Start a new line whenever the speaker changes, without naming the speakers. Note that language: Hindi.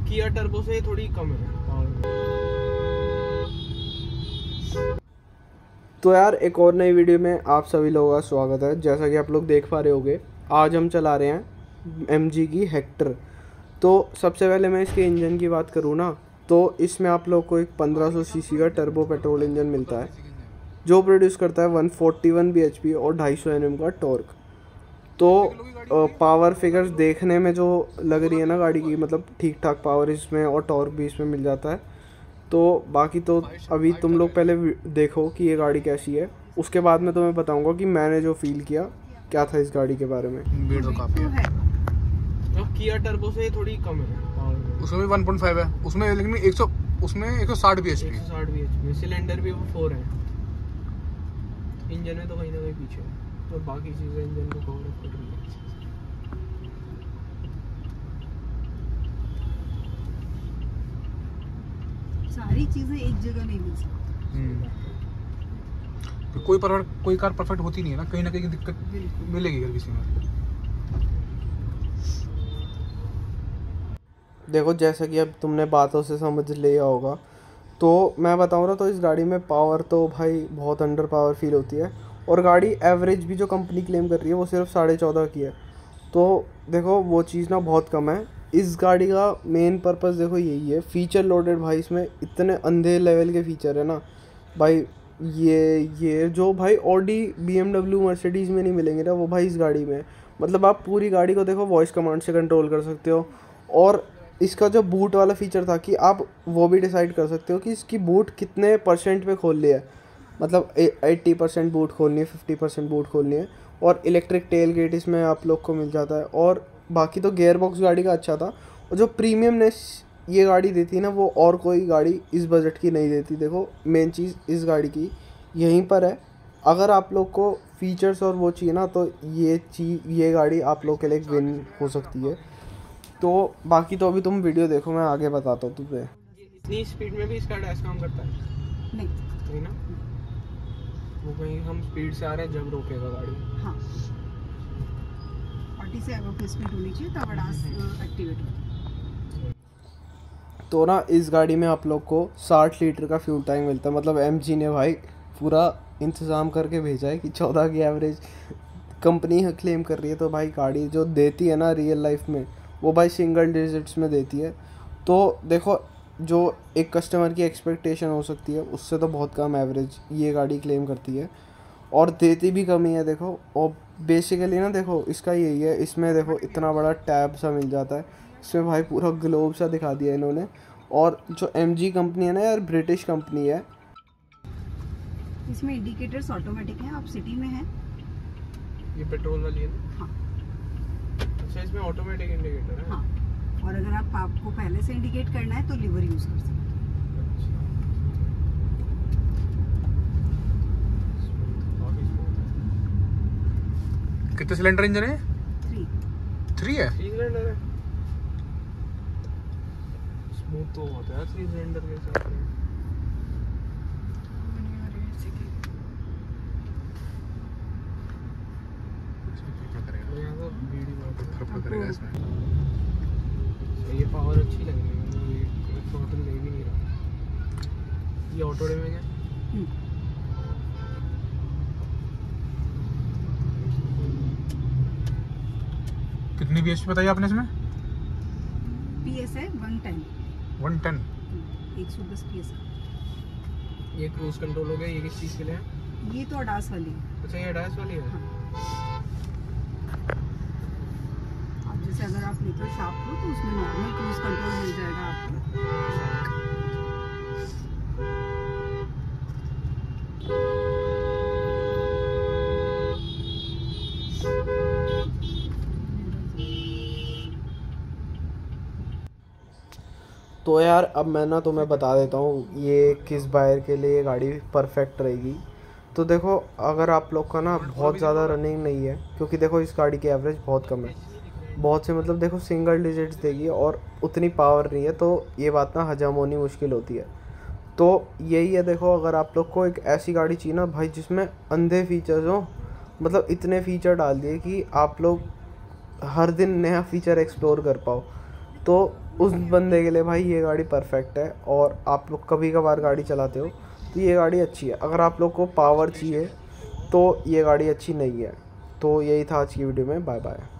किया टर्बो से थोड़ी कम है पावर। तो यार एक और नई वीडियो में आप सभी लोगों का स्वागत है। जैसा कि आप लोग देख पा रहे होंगे, आज हम चला रहे हैं MG की हेक्टर। तो सबसे पहले मैं इसके इंजन की बात करूँ ना, तो इसमें आप लोग को एक 1500 सीसी का टर्बो पेट्रोल इंजन मिलता है जो प्रोड्यूस करता है 141 bhp और 250 Nm का टॉर्क। तो पावर फिगर्स देखने में जो लग रही है ना गाड़ी की, मतलब ठीक ठाक पावर इसमें और टॉर्क भी इसमें मिल जाता है। तो बाकी तो अभी तुम लोग पहले देखो कि ये गाड़ी कैसी है, उसके बाद मैं तुम्हें बताऊंगा कि मैंने जो फील किया क्या था इस गाड़ी के बारे में।
भीड़ तो काफी है।
किया टर्बो से थोड़ी कम है पावर,
उसमें भी 1.5 है उसमें, लेकिन 160 bhp
160 bhp। सिलेंडर भी वो 4 है, इंजन में तो कहीं ना कहीं पीछे है, तो बाकी चीज़ें इंजन को कवर अप कर रही है।
सारी चीजें एक जगह नहीं मिल सकती।
कोई कार परफेक्ट होती नहीं है ना कहीं दिक्कत मिलेगी हर किसी में।
देखो जैसा कि अब तुमने बातों से समझ लिया होगा, तो मैं बताऊँ ना, तो इस गाड़ी में पावर तो भाई बहुत अंडर पावर फील होती है। और गाड़ी एवरेज भी जो कंपनी क्लेम कर रही है वो सिर्फ 14.5 की है। तो देखो वो चीज़ ना बहुत कम है। इस गाड़ी का मेन पर्पस देखो यही है, फीचर लोडेड भाई। इसमें इतने अंधे लेवल के फीचर है ना भाई, ये जो भाई ऑडी BMW मर्सिडीज़ में नहीं मिलेंगे ना, वो भाई इस गाड़ी में। मतलब आप पूरी गाड़ी को देखो वॉइस कमांड से कंट्रोल कर सकते हो। और इसका जो बूट वाला फीचर था कि आप वो भी डिसाइड कर सकते हो कि इसकी बूट कितने % पे खोल ली है, मतलब 80% बूट खोलनी है, 50% बूट खोलनी है। और इलेक्ट्रिक टेल गेट इसमें आप लोग को मिल जाता है। और बाकी तो गियर बॉक्स गाड़ी का अच्छा था, और जो प्रीमियमनेस ये गाड़ी देती है ना, वो और कोई गाड़ी इस बजट की नहीं देती। देखो मेन चीज़ इस गाड़ी की यहीं पर है। अगर आप लोग को फीचर्स और वो चाहिए ना, तो ये गाड़ी आप लोग के लिए एक विन हो सकती है। तो बाकी तो अभी तुम वीडियो देखो, मैं आगे बताता हूँ तुम्हें। इतनी स्पीड में भी इसका डैश काम करता है? नहीं ना, वो कहीं हम स्पीड से आ रहे हैं जब रोकेगा गाड़ी।
हाँ, 40 से अबव स्पीड होनी चाहिए तब ADAS एक्टिवेट होता है।
तो ना इस गाड़ी में आप लोग को 60 लीटर का फ्यूल टैंक मिलता है। मतलब MG ने भाई पूरा इंतज़ाम करके भेजा है कि 14 की एवरेज कंपनी क्लेम कर रही है। तो भाई गाड़ी जो देती है ना रियल लाइफ में, वो भाई सिंगल डिजिट्स में देती है। तो देखो जो एक कस्टमर की एक्सपेक्टेशन हो सकती है उससे तो बहुत कम एवरेज ये गाड़ी क्लेम करती है, और देती भी कम ही है। देखो और बेसिकली ना देखो इसका यही है, इसमें देखो इतना बड़ा टैब सा मिल जाता है। इसमें भाई पूरा ग्लोब सा दिखा दिया इन्होंने। और जो MG कंपनी है ना यार, ब्रिटिश कंपनी है।
इसमें इंडिकेटर्स ऑटोमेटिक हैं। आप सिटी में हैं,
ये पेट्रोल वाली है ना?
हाँ।
अच्छा, इसमें ऑटोमेटिक इंडिकेटर है?
हाँ, और अगर आपको पहले से इंडिकेट करना है तो लीवर यूज कर सकते हैं।
कितने सिलेंडर इंजन है? 3 है।
3 सिलेंडर है। स्मूथ तो होता है 3 सिलेंडर के साथ। ये पावर अच्छी लग रही है, ये 108 ले भी नहीं रहा। ये ऑटो में है?
कितनी bhp बताई आपने इसमें?
PS है 110।
110
110 PS।
ये क्रूज कंट्रोल हो गया। ये किस चीज़ के लिए है?
ये तो ADAS वाली है।
अच्छा, ये ADAS वाली है।
अब जैसे अगर आप मीटर शाफ्ट हो तो उसमें नॉर्मल क्रूज कंट्रोल मिल जाएगा आपको।
तो यार अब मैं ना तुम्हें बता देता हूँ ये किस बायर के लिए ये गाड़ी परफेक्ट रहेगी। तो देखो अगर आप लोग का ना बहुत ज़्यादा रनिंग नहीं है, क्योंकि देखो इस गाड़ी की एवरेज बहुत कम है, बहुत से मतलब देखो सिंगल डिजिट्स देगी और उतनी पावर नहीं है, तो ये बात ना हजम होनी मुश्किल होती है। तो यही है, देखो अगर आप लोग को एक ऐसी गाड़ी चाहिए ना भाई जिसमें अंधे फीचर्स हो, मतलब इतने फीचर डाल दिए कि आप लोग हर दिन नया फीचर एक्सप्लोर कर पाओ, तो उस बंदे के लिए भाई ये गाड़ी परफेक्ट है। और आप लोग कभी कभार गाड़ी चलाते हो तो ये गाड़ी अच्छी है। अगर आप लोग को पावर चाहिए तो ये गाड़ी अच्छी नहीं है। तो यही था आज की वीडियो में। Bye bye.